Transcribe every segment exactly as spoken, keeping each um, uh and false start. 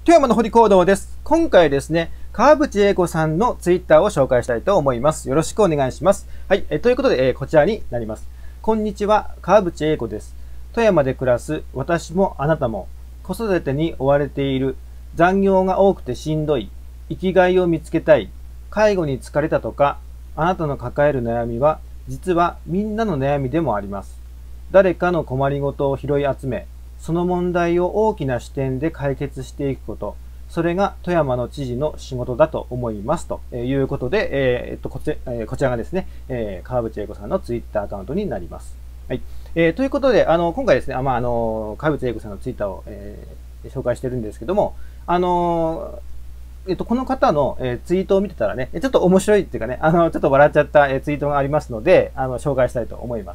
富山の堀講堂です。今回ですね、川淵英子さんのツイッターを紹介したいと思います。よろしくお願いします。はい、えということで、えー、こちらになります。こんにちは、川淵英子です。富山で暮らす私もあなたも、子育てに追われている、残業が多くてしんどい、生きがいを見つけたい、介護に疲れたとか、あなたの抱える悩みは、実はみんなの悩みでもあります。誰かの困りごとを拾い集め、その問題を大きな視点で解決していくこと。それが富山の知事の仕事だと思います。ということで、えー、っとこちら、こちらがですね、えー、川淵英子さんのツイッターアカウントになります。はい。えー、ということで、あの、今回ですね、あまあ、あの、川淵英子さんのツイッターを、えー、紹介してるんですけども、あのえっと、この方の、えー、ツイートを見てたらね、ちょっと面白いっていうかね、あの、ちょっと笑っちゃった、えー、ツイートがありますので、あの、紹介したいと思います。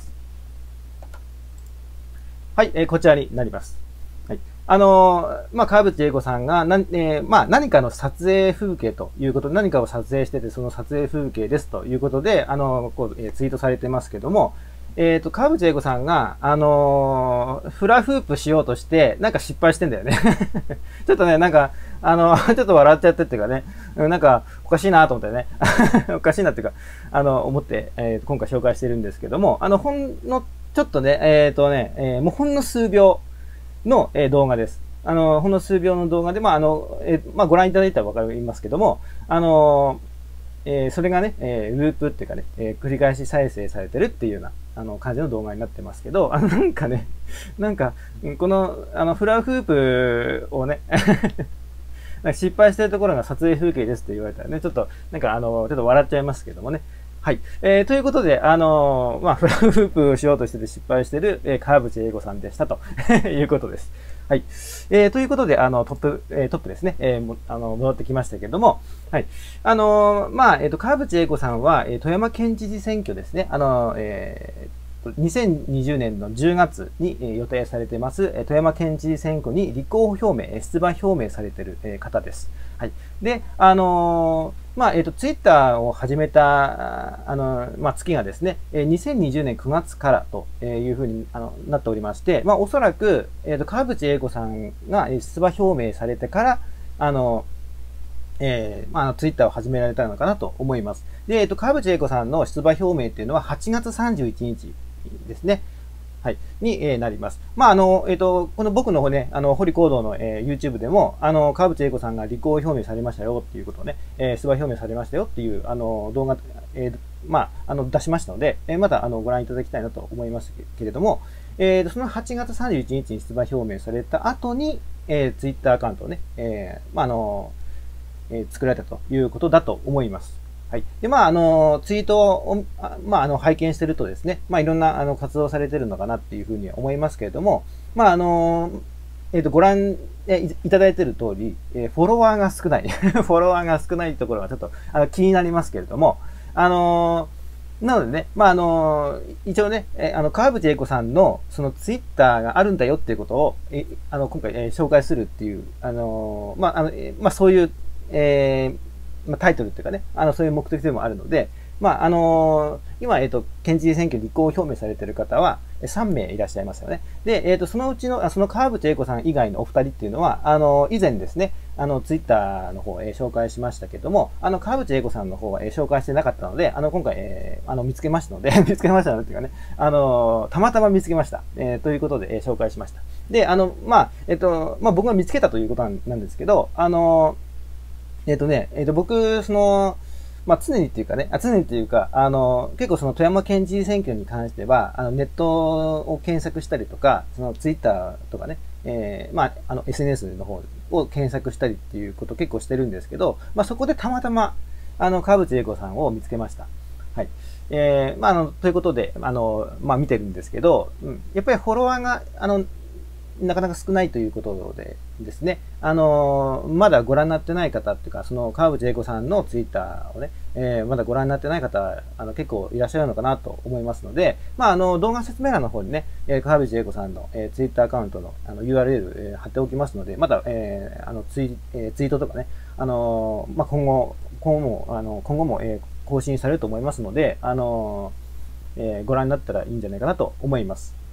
はい、えー、こちらになります。はい。あのー、まあ、川淵英子さんが、な、えー、まあ、何かの撮影風景ということで、何かを撮影してて、その撮影風景ですということで、あのー、こう、えー、ツイートされてますけども、えっと、川淵英子さんが、あのー、フラフープしようとして、なんか失敗してんだよね。ちょっとね、なんか、あの、ちょっと笑っちゃってっていうかね、なんか、おかしいなと思ってね、おかしいなっていうか、あの、思って、えー、今回紹介してるんですけども、あの、ほんの、ちょっとね、えっとね、えー、もうほんの数秒の、えー、動画です。あの、ほんの数秒の動画で、まあ、あの、えー、まあ、ご覧いただいたらわかりますけども、あの、えー、それがね、えー、ループっていうかね、えー、繰り返し再生されてるっていうような、あの、感じの動画になってますけど、あの、なんかね、なんか、この、あの、フラフープをね、失敗してるところが撮影風景ですって言われたらね、ちょっと、なんかあの、ちょっと笑っちゃいますけどもね。はい。えー、ということで、あのー、まあ、フラフープしようとしてて失敗してる、えー、川淵英子さんでしたということです。はい。えー、ということで、あの、トップ、えー、トップですね。えー、も、あの、戻ってきましたけども、はい。あのー、まあ、えっ、ー、と、川淵英子さんは、えー、富山県知事選挙ですね。あのー、えーにせんにじゅうねんのじゅうがつに予定されています、富山県知事選挙に立候補表明、出馬表明されている方です。はい。で、あのー、まあ、えっと、ツイッターを始めた、あの、まあ、月がですね、にせんにじゅうねんくがつからというふうにあのなっておりまして、まあ、おそらく、えっと、川淵英子さんが出馬表明されてから、あの、えー、まあ、ツイッターを始められたのかなと思います。で、えっと、川淵英子さんの出馬表明っていうのははちがつさんじゅういちにちですね。はい。に、えー、なります。まあ、あの、えっ、ー、と、この僕の方ね、あの、堀講堂の、えー、YouTube でも、あの、川淵英子さんが立候補表明されましたよっていうことをね、えー、出馬表明されましたよっていう、あの、動画、えー、まあ、あの、出しましたので、えー、また、あの、ご覧いただきたいなと思いますけれども、えー、そのはちがつさんじゅういちにちに出馬表明された後に、えー、Twitter アカウントをね、えー、まあ、あの、えー、作られたということだと思います。はい。で、まあ、あの、ツイートを、まあ、あの、拝見してるとですね、まあ、いろんな、あの、活動されてるのかなっていうふうに思いますけれども、まあ、あの、えっと、ご覧いただいている通り、えフォロワーが少ない。フォロワーが少ないところがちょっと、あの、気になりますけれども、あの、なのでね、まあ、あの、一応ね、えあの、川淵英子さんの、そのツイッターがあるんだよっていうことを、えあの、今回、え紹介するっていう、あの、まあ、あの、まあ、そういう、えーまあ、タイトルっていうかね、あの、そういう目的でもあるので、まあ、あのー、今、えっ、ー、と、県知事選挙に立候補表明されている方はさんめいいらっしゃいますよね。で、えっ、ー、と、そのうちの、その川淵英子さん以外のお二人っていうのは、あのー、以前ですね、あの、ツイッターの方、えー、紹介しましたけども、あの、川淵英子さんの方は、えー、紹介してなかったので、あの、今回、えー、あの、見つけましたので、見つけましたのでっていうかね、あのー、たまたま見つけました。えー、ということで、えー、紹介しました。で、あの、まあ、えっ、と、まあ、僕が見つけたということなんですけど、あのー、えっ、ー、とね、えっ、ー、と、僕、その、まあ、常にっていうかね、あ常にっていうか、あの、結構その富山県知事選挙に関しては、あの、ネットを検索したりとか、そのツイッターとかね、えー、まあ、あの、エスエヌエス の方を検索したりっていうことを結構してるんですけど、まあ、そこでたまたま、あの、川淵英子さんを見つけました。はい。えー、まあ、あの、ということで、あの、まあ、見てるんですけど、うん、やっぱりフォロワーが、あの、なかなか少ないということでですね、あのー、まだご覧になってない方っていうか、その川淵英子さんのツイッターをね、えー、まだご覧になってない方、あの、結構いらっしゃるのかなと思いますので、まあ、あの、動画説明欄の方にね、えー、川淵英子さんの、えー、ツイッターアカウントの、あの、ユーアールエル、えー、貼っておきますので、また、えー、あの、ツイ、えー、ツイートとかね、あのー、まあ、今後、今後も、あの、今後も、えー、更新されると思いますので、あのー、えー、ご覧になったらいいんじゃないかなと思います。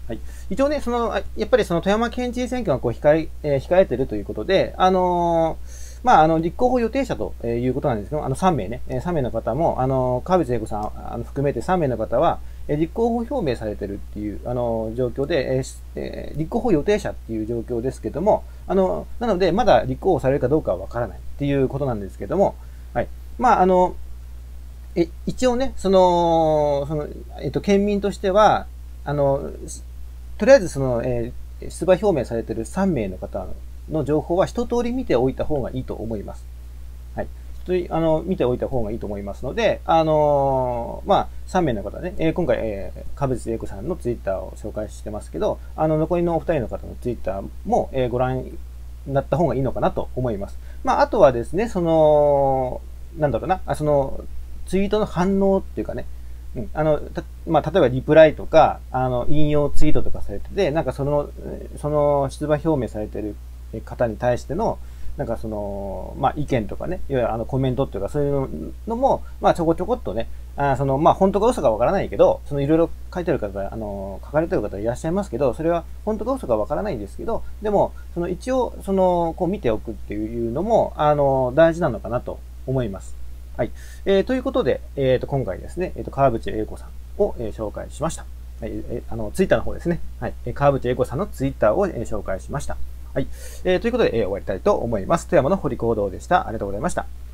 はい。一応ね、その、やっぱりその富山県知事選挙がこう控え、えー、控えてるということで、あのー、まあ、あの、立候補予定者ということなんですけど、あの、さんめいね、さんめいの方も、あの、川淵英子さん、あの、含めてさんめいの方は、立候補表明されてるっていう、あの、状況で、えー、立候補予定者っていう状況ですけども、あの、なので、まだ立候補されるかどうかはわからないっていうことなんですけども、はい。まあ、あの、え、一応ね、その、その、えっと、県民としては、あの、とりあえずその、えー、出馬表明されているさんめいの方の情報は一通り見ておいた方がいいと思います。はい。あの、見ておいた方がいいと思いますので、あのー、まあ、さんめいの方ね、えー、今回、えー、川淵英子さんのツイッターを紹介してますけど、あの、残りのお二人の方のツイッターも、えー、ご覧になった方がいいのかなと思います。まあ、あとはですね、その、なんだろうな、あその、ツイートの反応っていうかね、うん、あの、た、まあ、例えばリプライとか、あの、引用ツイートとかされてて、なんかその、その出馬表明されてる方に対しての、なんかその、まあ、意見とかね、いわゆるあのコメントっていうか、そういうのも、まあ、ちょこちょこっとね、あその、まあ、本当か嘘かわからないけど、そのいろいろ書いてる方、あの、書かれてる方いらっしゃいますけど、それは本当か嘘かわからないんですけど、でも、その一応、その、こう見ておくっていうのも、あの、大事なのかなと思います。はい。えー、ということで、えっ、ー、と、今回ですね、えっ、ー、と、川淵英子さんを、えー、紹介しました。はい、えー、あの、ツイッターの方ですね。はい。川淵英子さんのツイッターを、えー、紹介しました。はい。えー、ということで、えー、終わりたいと思います。富山の堀行動でした。ありがとうございました。